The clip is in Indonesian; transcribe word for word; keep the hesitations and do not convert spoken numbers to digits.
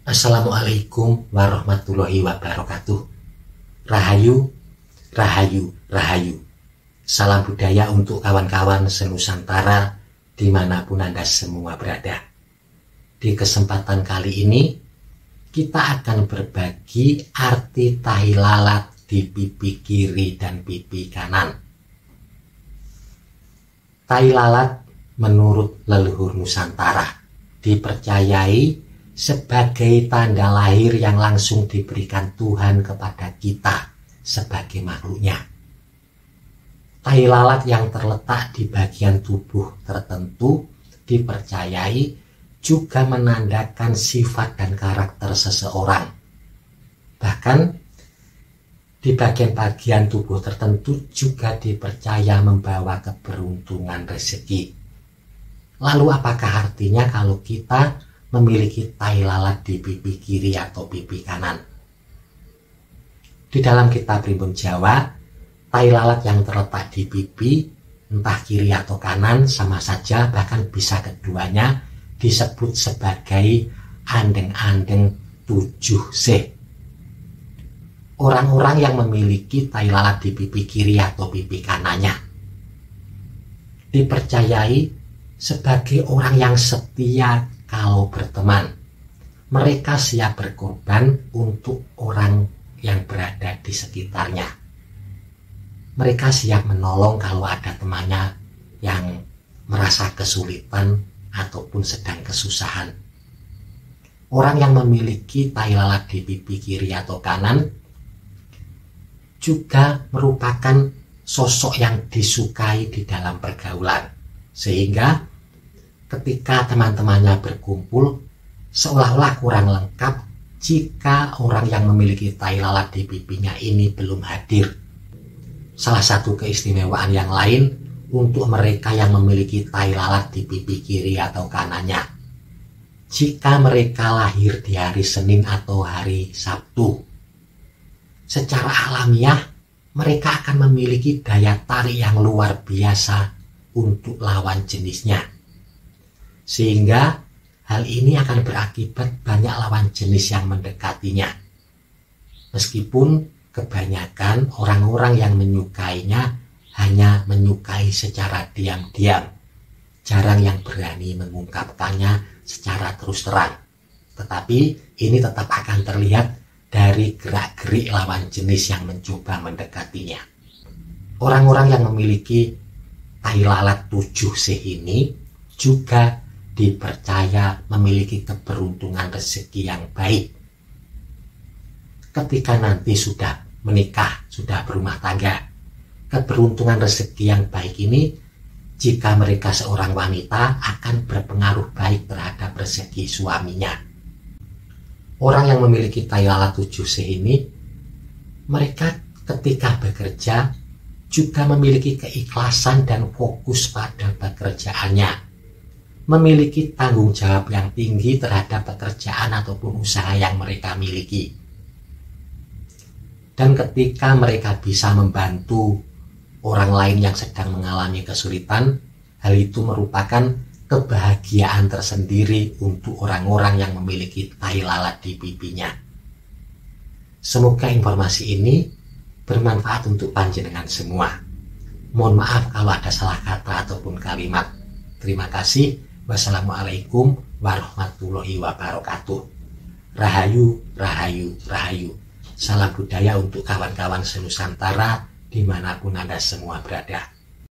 Assalamualaikum warahmatullahi wabarakatuh. Rahayu, rahayu, rahayu. Salam budaya untuk kawan-kawan senusantara dimanapun Anda semua berada. Di kesempatan kali ini kita akan berbagi arti tahi lalat di pipi kiri dan pipi kanan. Tahi lalat menurut leluhur Nusantara dipercayai sebagai tanda lahir yang langsung diberikan Tuhan kepada kita sebagai makhluknya. Tahi lalat yang terletak di bagian tubuh tertentu dipercayai juga menandakan sifat dan karakter seseorang. Bahkan di bagian-bagian tubuh tertentu juga dipercaya membawa keberuntungan rezeki. Lalu apakah artinya kalau kita memiliki tahi lalat di pipi kiri atau pipi kanan? Di dalam kitab Primbon Jawa, tahi lalat yang terletak di pipi, entah kiri atau kanan sama saja, bahkan bisa keduanya, disebut sebagai andeng-andeng tujuh sih. Orang-orang yang memiliki tahi lalat di pipi kiri atau pipi kanannya dipercayai sebagai orang yang setia. Kalau berteman, mereka siap berkorban untuk orang yang berada di sekitarnya. Mereka siap menolong kalau ada temannya yang merasa kesulitan ataupun sedang kesusahan. Orang yang memiliki tahi lalat di pipi kiri atau kanan juga merupakan sosok yang disukai di dalam pergaulan, sehingga ketika teman-temannya berkumpul, seolah-olah kurang lengkap jika orang yang memiliki tahi lalat di pipinya ini belum hadir. Salah satu keistimewaan yang lain untuk mereka yang memiliki tahi lalat di pipi kiri atau kanannya, jika mereka lahir di hari Senin atau hari Sabtu, secara alamiah mereka akan memiliki daya tarik yang luar biasa untuk lawan jenisnya. Sehingga hal ini akan berakibat banyak lawan jenis yang mendekatinya. Meskipun kebanyakan orang-orang yang menyukainya hanya menyukai secara diam-diam, jarang yang berani mengungkapkannya secara terus terang. Tetapi ini tetap akan terlihat dari gerak-gerik lawan jenis yang mencoba mendekatinya. Orang-orang yang memiliki tahi lalat tujuh sih ini juga dipercaya memiliki keberuntungan rezeki yang baik. Ketika nanti sudah menikah, sudah berumah tangga, keberuntungan rezeki yang baik ini, jika mereka seorang wanita, akan berpengaruh baik terhadap rezeki suaminya. Orang yang memiliki tahi lalat tujuh sih ini, mereka ketika bekerja juga memiliki keikhlasan dan fokus pada pekerjaannya, memiliki tanggung jawab yang tinggi terhadap pekerjaan ataupun usaha yang mereka miliki. Dan ketika mereka bisa membantu orang lain yang sedang mengalami kesulitan, hal itu merupakan kebahagiaan tersendiri untuk orang-orang yang memiliki tahi lalat di pipinya. Semoga informasi ini bermanfaat untuk panjenengan semua. Mohon maaf kalau ada salah kata ataupun kalimat. Terima kasih. Wassalamualaikum warahmatullahi wabarakatuh. Rahayu, rahayu, rahayu. Salam budaya untuk kawan-kawan senusantara dimanapun Anda semua berada.